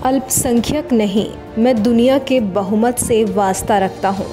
अल्पसंख्यक नहीं, मैं दुनिया के बहुमत से वास्ता रखता हूँ।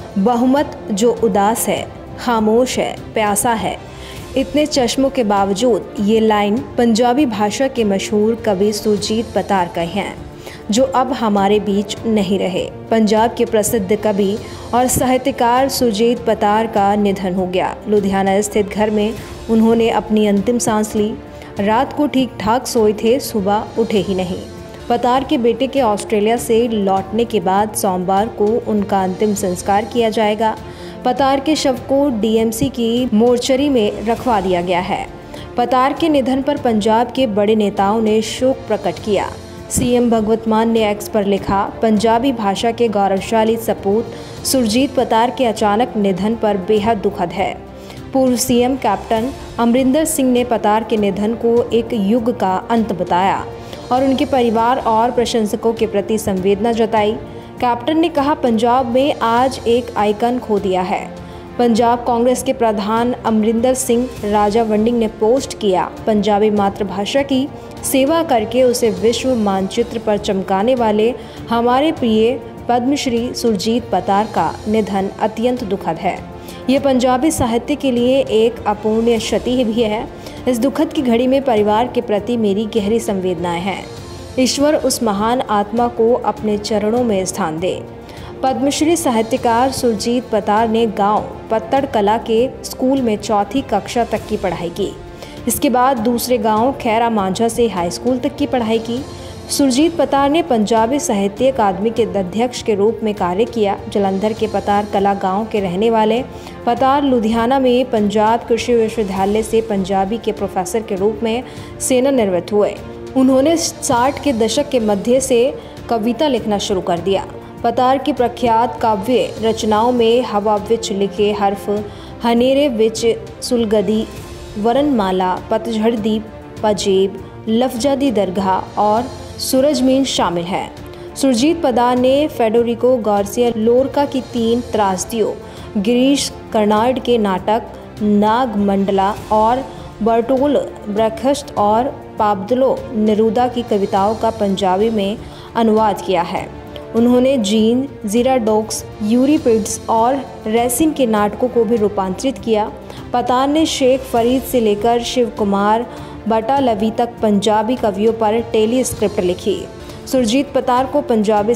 बहुमत जो उदास है, खामोश है, प्यासा है। इतने चश्मों के बावजूद ये लाइन पंजाबी भाषा के मशहूर कवि सुरजीत पतार का हैं, जो अब हमारे बीच नहीं रहे। पंजाब के प्रसिद्ध कवि और साहित्यकार सुरजीत पतार का निधन हो गया। लुधियाना स्थित घर में उन्होंने अपनी अंतिम सांस ली। रात को ठीक ठाक सोए थे, सुबह उठे ही नहीं। पतार के बेटे के ऑस्ट्रेलिया से लौटने के बाद सोमवार को उनका अंतिम संस्कार किया जाएगा। पतार के शव को डीएमसी की मोर्चरी में रखवा दिया गया है। पतार के निधन पर पंजाब के बड़े नेताओं ने शोक प्रकट किया। सीएम भगवंत मान ने एक्स पर लिखा, पंजाबी भाषा के गौरवशाली सपूत सुरजीत पतार के अचानक निधन पर बेहद दुखद है। पूर्व सीएम कैप्टन अमरिंदर सिंह ने पतार के निधन को एक युग का अंत बताया और उनके परिवार और प्रशंसकों के प्रति संवेदना जताई। कैप्टन ने कहा, पंजाब में आज एक आइकन खो दिया है। पंजाब कांग्रेस के प्रधान अमरिंदर सिंह राजा वंडिंग ने पोस्ट किया, पंजाबी मातृभाषा की सेवा करके उसे विश्व मानचित्र पर चमकाने वाले हमारे प्रिय पद्मश्री सुरजीत पतार का निधन अत्यंत दुखद है। ये पंजाबी साहित्य के लिए एक अपूर्णीय क्षति भी है। इस दुखद की घड़ी में परिवार के प्रति मेरी गहरी संवेदनाएं हैं। ईश्वर उस महान आत्मा को अपने चरणों में स्थान दे। पद्मश्री साहित्यकार सुरजीत पतार ने गांव पत्तड़ कला के स्कूल में चौथी कक्षा तक की पढ़ाई की। इसके बाद दूसरे गांव खैरा मांझा से हाई स्कूल तक की पढ़ाई की। सुरजीत पतार ने पंजाबी साहित्य अकादमी के अध्यक्ष के रूप में कार्य किया। जलंधर के पतार कला गांव के रहने वाले पतार लुधियाना में पंजाब कृषि विश्वविद्यालय से पंजाबी के प्रोफेसर के रूप में सेवानिवृत्त हुए। उन्होंने 60 के दशक के मध्य से कविता लिखना शुरू कर दिया। पतार की प्रख्यात काव्य रचनाओं में हवा विच लिखे हर्फ, हनेरे विच सुलगदी, वरनमाला, पतझड़ दी पजेब, लफजादी दरगाह और सूरजमीन शामिल हैं। सुरजीत पतार ने फेडोरिको गार्सिया लोरका की 3 त्रासदियों, गिरीश कर्नाड के नाटक नागमंडला और बर्टोल ब्रेख्त और पाब्लो नेरूदा की कविताओं का पंजाबी में अनुवाद किया है। उन्होंने जीन, ज़ीराडोक्स, यूरिपिड्स और रेसिन के नाटकों को भी रूपांतरित किया। पतार ने शेख फरीद से लेकर शिव कुमार बटालवी तक पंजाबी कवियों पर टेली स्क्रिप्ट लिखी। सुरजीत पतार को पंजाबी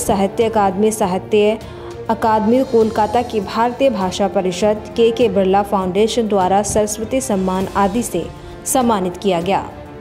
साहित्य अकादमी कोलकाता की भारतीय भाषा परिषद के बिरला फाउंडेशन द्वारा सरस्वती सम्मान आदि से सम्मानित किया गया।